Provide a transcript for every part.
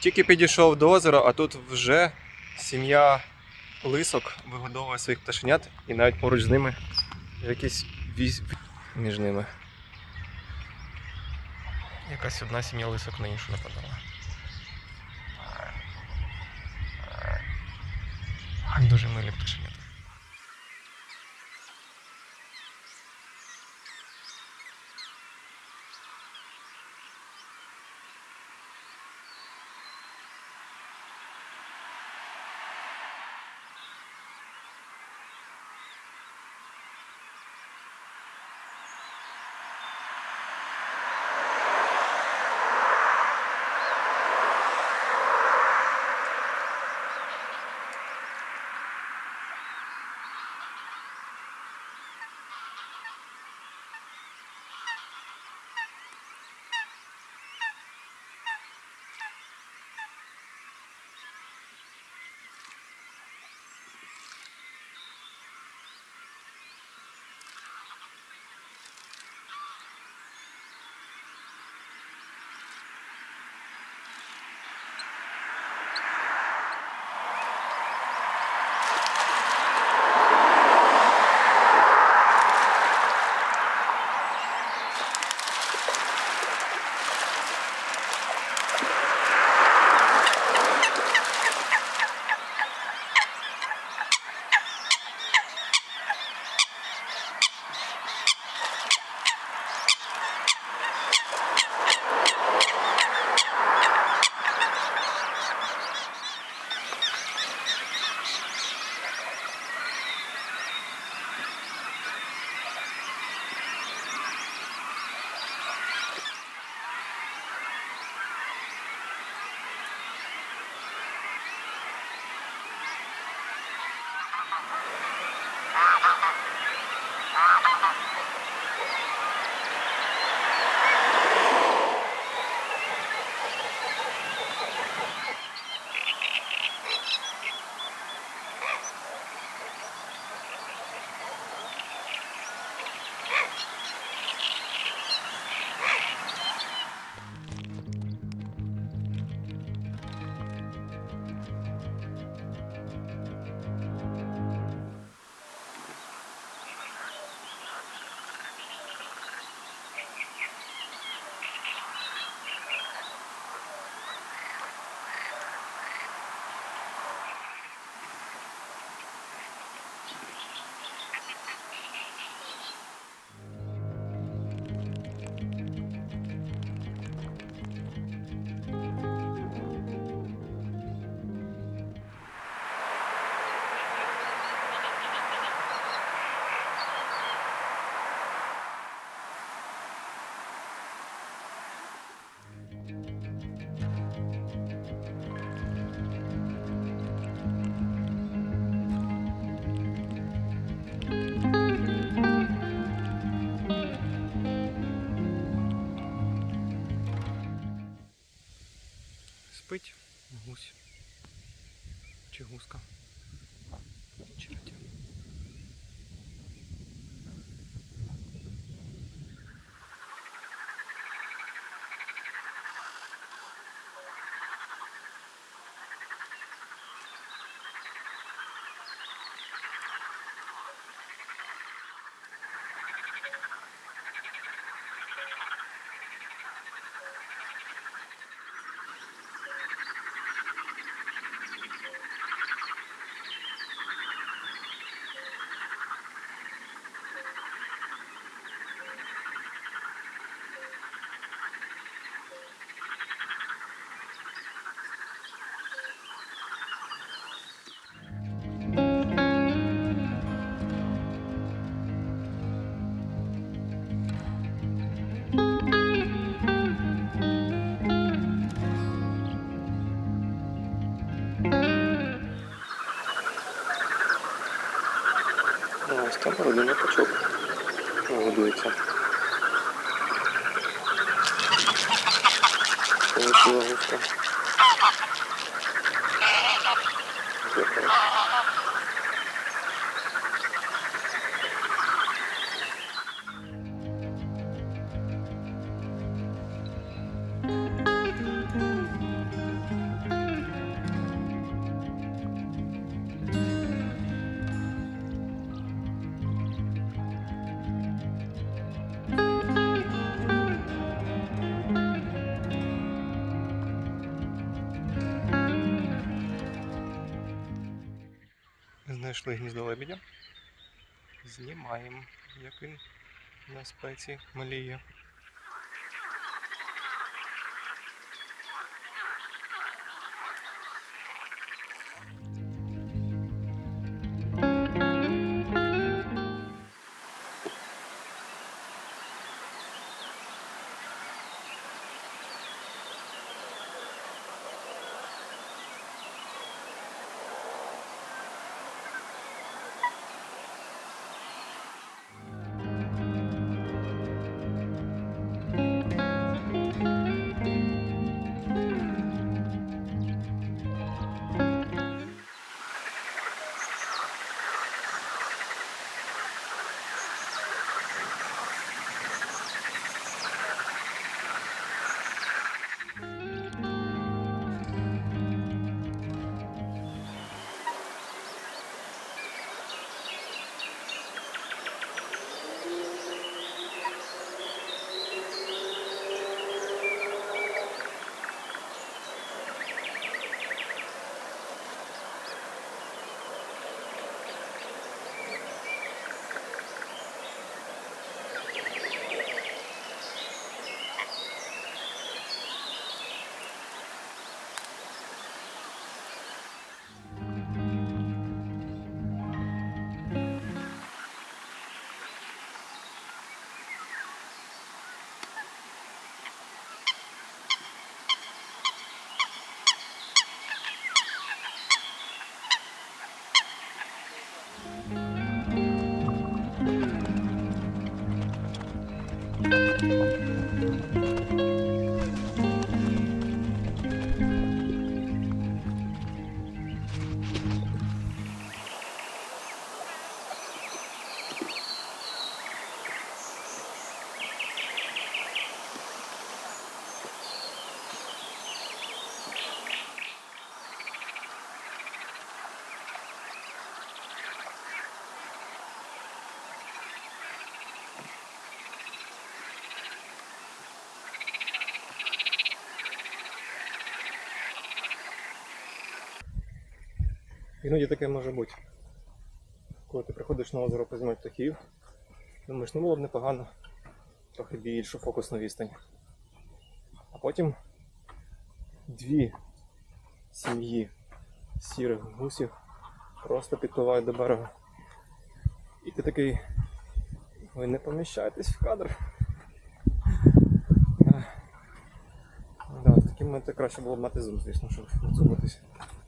Тільки підійшов до озера, а тут вже сім'я лисок вигодовує своїх пташенят і навіть поруч з ними якийсь віз між ними. Якась одна сім'я лисок на іншу нападала. Дуже милі пташенята. Спить гусь чи гуска. Чертя. Ось там родинний качок годується. Полетіла гуска. Знайшли гніздо лебедя. Знімаємо, як він на спеці мліє. Іноді таке може бути. Коли ти приходиш на озеро познімати птахів, думаєш, ну було б непогано трохи більшу фокусну відстань. А потім дві сім'ї сірих гусів просто підпливають до берега. І ти такий, ви не поміщаєтесь в кадр. Да, в такі моменти краще було б мати зум, звісно, щоб відсунутися.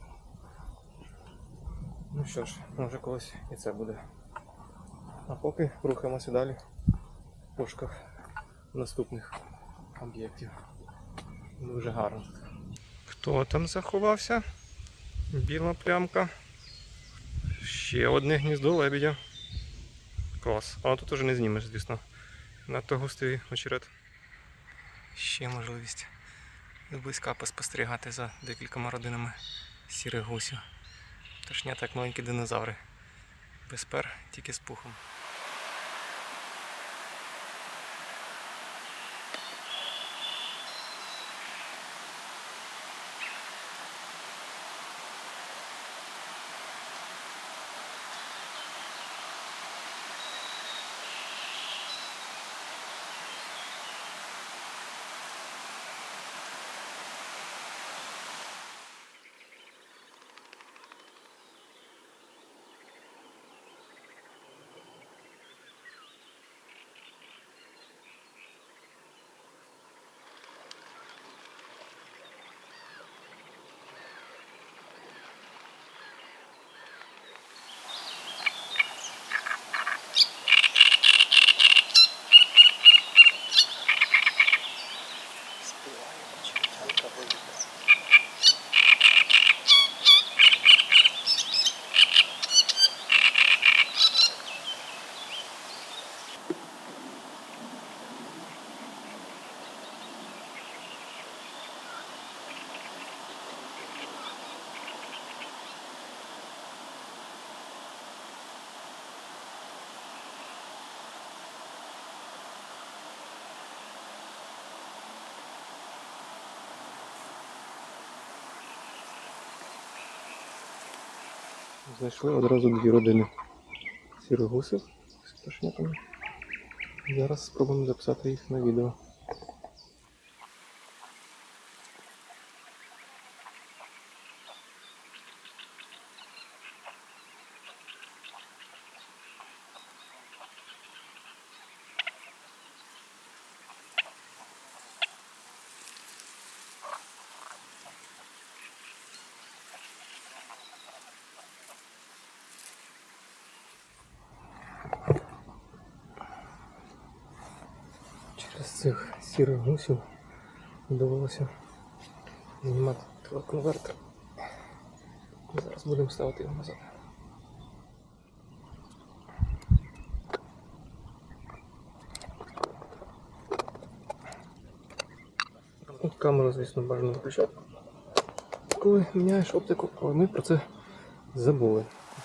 Ну що ж, може колись і це буде. А поки рухаємося далі в пошуках наступних об'єктів. Дуже гарно. Хто там заховався? Біла плямка. Ще одне гніздо лебедя. Клас. Але тут уже не знімеш, звісно. Надто густий очерет. Ще можливість зблизька поспостерігати за декількома родинами сірих гусів. Пташнята як маленькі динозаври. Без пер, тільки з пухом. Знайшли одразу 2 родини сірих гусів з пташенятами. Зараз спробуємо записати їх на відео. Через цих сірих гусів довелося знімати телеконвертер. Зараз будемо ставити його назад. Камеру, звісно, бажано виключати, коли міняєш оптику, але ми про це забули.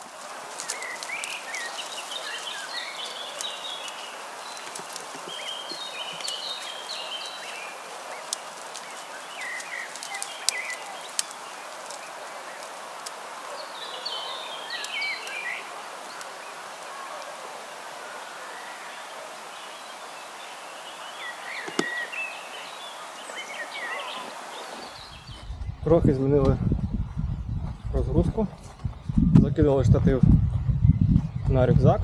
Трохи змінили розгрузку, закинули штатив на рюкзак.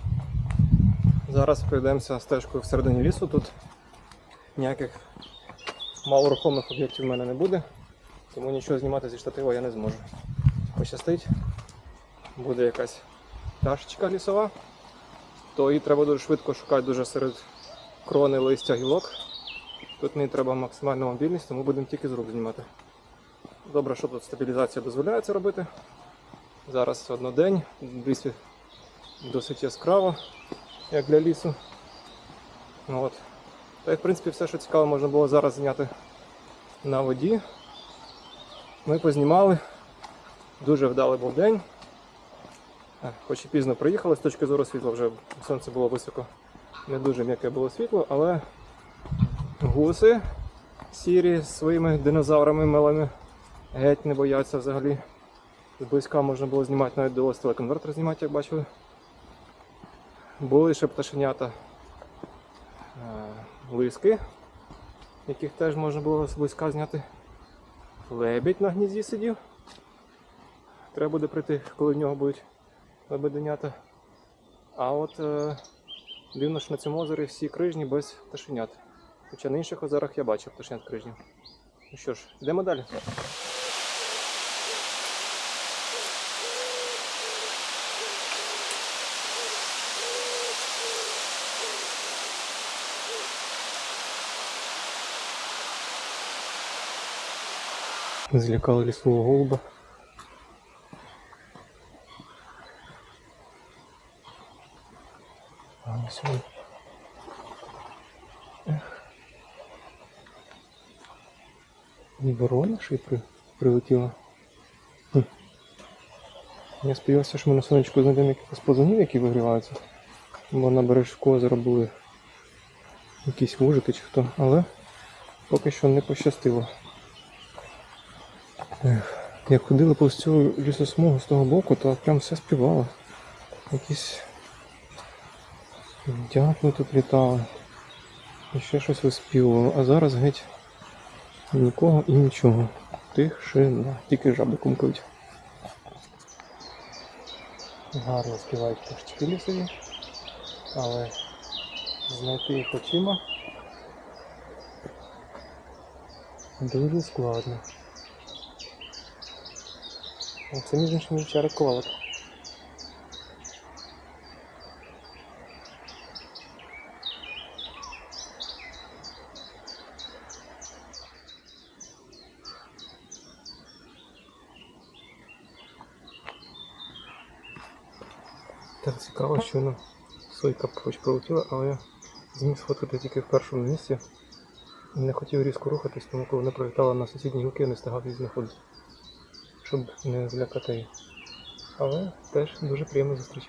Зараз пройдемося стежкою всередині лісу. Тут ніяких малорухомих об'єктів в мене не буде, тому нічого знімати зі штатива я не зможу. Пощастить, буде якась пташечка лісова, то її треба дуже швидко шукати дуже серед крони, листя, гілок. Тут мені треба максимальна мобільність, тому будемо тільки з рук знімати. Добре, що тут стабілізація дозволяє це робити. Зараз однодень, лісі досить яскраво, як для лісу. От. Та й в принципі все, що цікаво, можна було зараз зняти на воді. Ми познімали, дуже вдалий був день. Хоч і пізно приїхали, з точки зору світла вже сонце було високо. Не дуже м'яке було світло, але гуси сірі з своїми динозаврами милими геть не бояться взагалі. Зблизька можна було знімати, навіть довелося телеконвертер знімати, як бачили. Були ще пташенята, лиски, яких теж можна було зблизька зняти. Лебідь на гнізді сидів. Треба буде прийти, коли в нього будуть лебеденята. А от дивно, що на цьому озері всі крижні без пташенят. Хоча на інших озерах я бачив пташенят крижні. Ну що ж, йдемо далі. Злякали лісового голуба. А ось він. І ворона ще й прилетіла. Я сподівався, що ми на сонечку знайдемо якихось позонів, які вигріваються. Бо на бережку озера були якісь вужики чи хто, але поки що не пощастило. Як ходили повз цю лісосмугу з того боку, то прям все співало. Якісь дятли тут літали. І ще щось виспівувало. А зараз геть нікого і нічого. Тишина. Тільки жаби кумкають. Гарно співають пташечки лісові, але знайти їх очима дуже складно. Це між іншим вівчарик ковалик. Так цікаво, що вона сойка хоч пролетіла, але я зміг сфоткати тільки в першому місці. Не хотів різко рухатись, тому коли вона пролітала на сусідні гілки, не встигав її знаходити, щоб не злякати її. Але теж дуже приємна зустріч.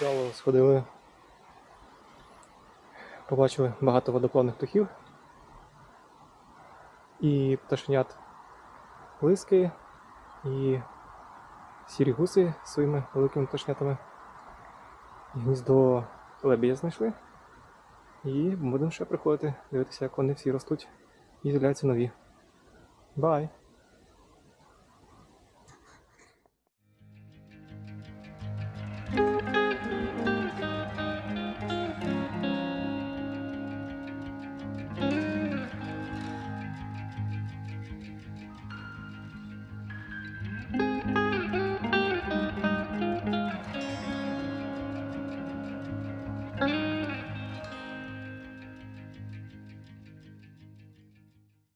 Чудово сходили. Побачили багато водоплавних птахів. І пташенят лиски, і сірі гуси зі своїми великими пташнятами. І гніздо лебедя знайшли. І будемо ще приходити, дивитися, як вони всі ростуть і з'являються нові. Бай!